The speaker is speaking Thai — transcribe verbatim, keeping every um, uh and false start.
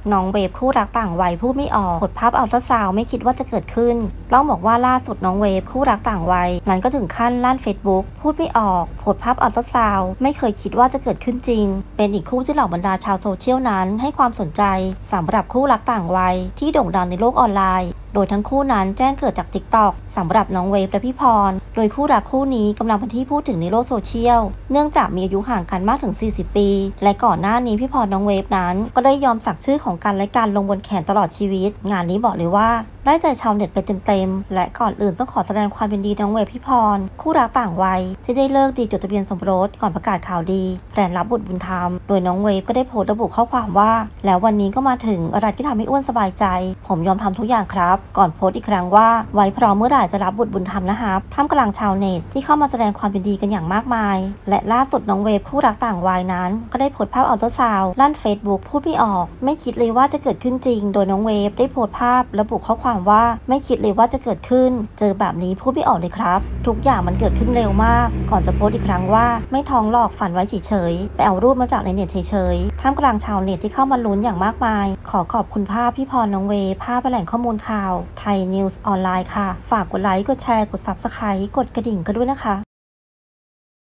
น้องเวฟคู่รักต่างวัยพูดไม่ออกผลภาพอัลตราซาวด์ไม่คิดว่าจะเกิดขึ้นต้องบอกว่าล่าสุดน้องเวฟคู่รักต่างวัยนั้นก็ถึงขั้นลั่น Facebook พูดไม่ออกผลภาพอัลตราซาวด์ไม่เคยคิดว่าจะเกิดขึ้นจริงเป็นอีกคู่ที่เหล่าบรรดาชาวโซเชียลนั้นให้ความสนใจสำหรับคู่รักต่างวัยที่โด่งดังในโลกออนไลน์โดยทั้งคู่นั้นแจ้งเกิดจาก ติ๊กต็อก สำหรับน้องเวฟและพี่พรโดยคู่รักคู่นี้กำลังเป็นที่พูดถึงในโลกโซเชียลเนื่องจากมีอายุห่างกันมากถึงสี่สิบปีและก่อนหน้านี้พี่พรน้องเวฟนั้นก็ได้ยอมสักชื่อของกันและกันลงบนแขนตลอดชีวิตงานนี้บอกเลยว่าได้ใจชาวเน็ตไปเต็มๆและก่อนอื่นต้องขอแสดงความยินดีน้องเวฟพี่พรคู่รักต่างวัยที่ได้เลิกดีจดทะเบียนสมรสก่อนประกาศข่าวดีแพลนรับบุตรบุญธรรมโดยน้องเวฟก็ได้โพสต์ระบุข้อความว่าแล้ววันนี้ก็มาถึงอะไรที่ทำให้อ้วนสบายใจผมยอมทำทุกอย่างครับก่อนโพสต์อีกครั้งว่าไว้พร้อมเมื่อไหร่จะรับบุตรบุญธรรมนะครับท่ามกลางชาวเน็ตที่เข้ามาแสดงความยินดีกันอย่างมากมายและล่าสุดน้องเวฟคู่รักต่างวัยนั้นก็ได้โพสต์ภาพอัลตราซาวด์ลั่น Facebook พูดไม่ออกไม่คิดเลยว่าจะเกิดขึ้นจริงโดยน้องเวฟได้โพสต์ภาพระบุข้อความว่าไม่คิดเลยว่าจะเกิดขึ้นเจอแบบนี้พูดไม่ออกเลยครับทุกอย่างมันเกิดขึ้นเร็วมากก่อนจะโพสต์อีกครั้งว่าไม่ท้องหลอกฝันไว้เฉยๆไปเอารูปมาจากในเน็ตเฉยๆท่ามกลางชาวเน็ตที่เข้ามาลุ้นอย่างมากมายขอขอบคุณภาพพี่พรน้องเวฟภาพแหล่งข้อมูลข่าวไทยนิวส์ออนไลน์ค่ะฝากกดไลค์กดแชร์กด ซับสไครบ์ กดกระดิ่งก็ด้วยนะคะ